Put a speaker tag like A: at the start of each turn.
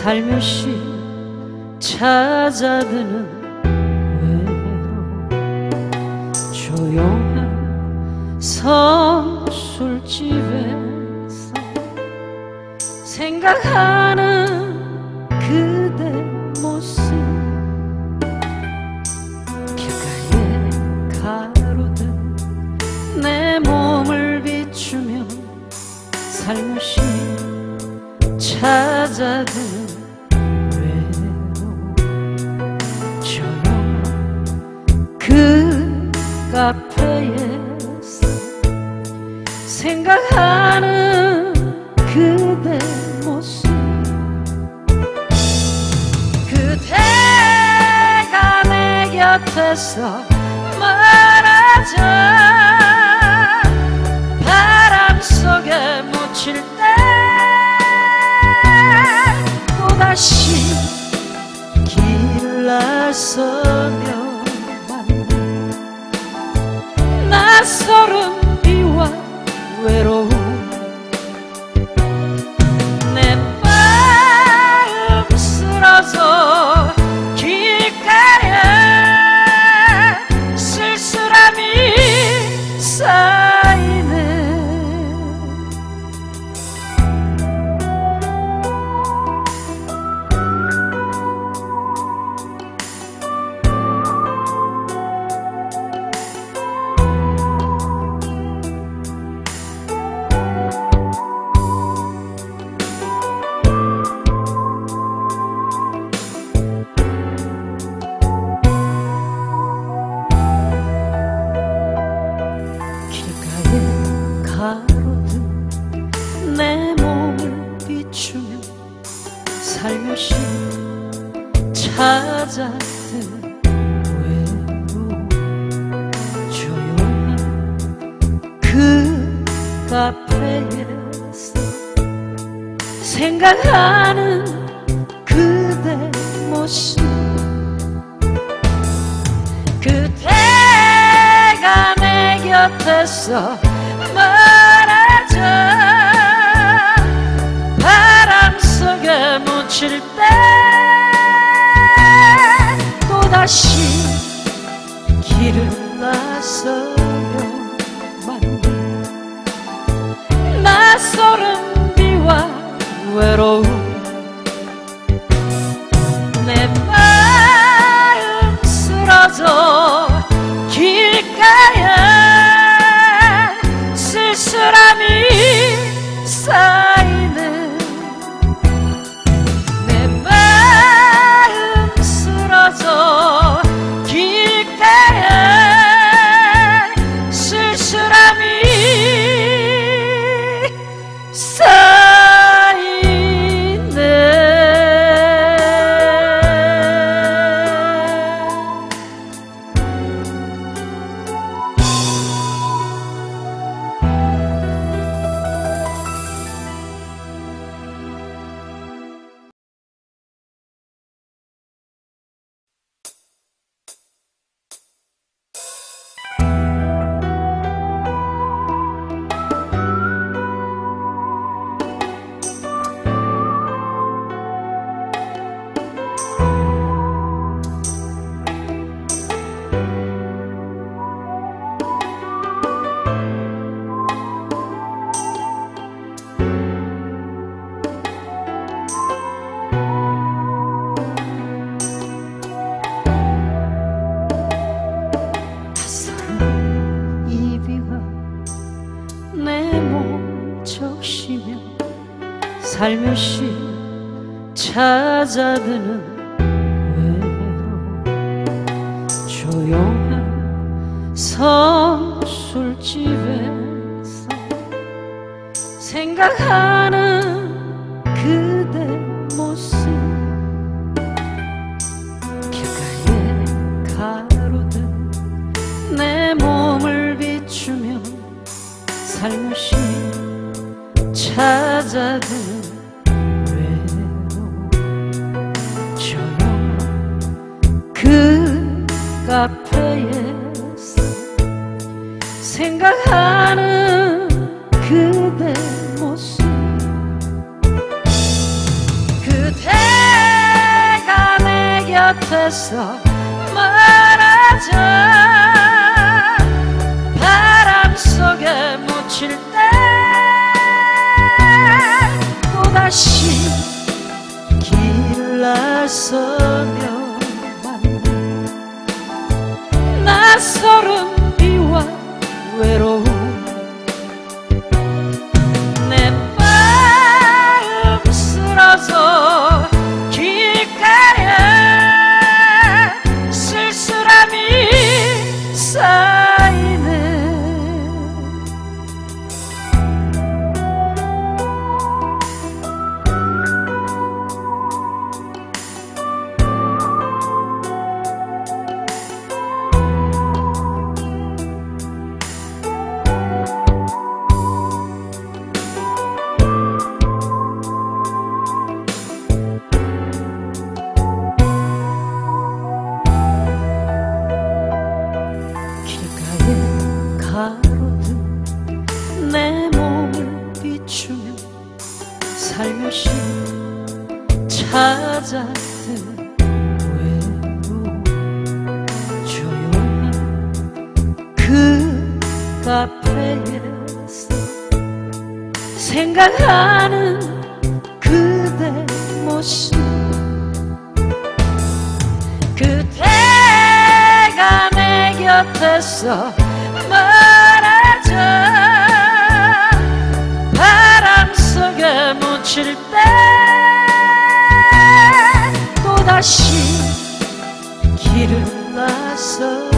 A: 살며시 찾아드는 외로움. 조용한 성술집에서 생각하는 그대 모습. 길가에 가로등 내 몸을 비추며 살며시 찾아드는 외로움. 조용한 그 카페에서 생각하는 그대 모습. 그대가 내 곁에서 멀어져 바람 속에 묻힐 때 또다시 길 나서며 만난 낯설은 비와 외로움. 내 마음 쓰러져 길가에 쓸쓸함이 쌓이네. 내 몸을 비추며 살며시 찾아드는 외로움. 조용한 그 카페에서 생각하는 그대 모습. 그대가 내 곁에서 멀어져 바람 속에 묻힐 때 또다시 길을 나서며 만난 낯설은 비와 외로움. 내 마음 쓰러져 길가에 쓸쓸함이 쌓이네. 내 마음 쓰러져 길가에 쓸쓸함이 쌓이네. 살며시 찾아드는 외로움. 조용한 성술집에서 생각하는 그대 모습. 길가에 가로등 내 몸을 비추며 살며시 찾아드는 그 카페에서 생각하는 그대 모습. 그대 곁에서 멀어져 바람 속에 묻힐 때 또다시 길을 나서며 만난 낯설은 비와 외로움 내 마음 쓰러져 길가에 쓸쓸함이 쌓이네. 가로등 내 몸을 비추며 살며시 찾아든 외로움 조용히 그 카페에서 생각하는 그대 모습 그대가 내 곁에서 멀어져 바람 속에 묻힐 때 또다시 길을 나서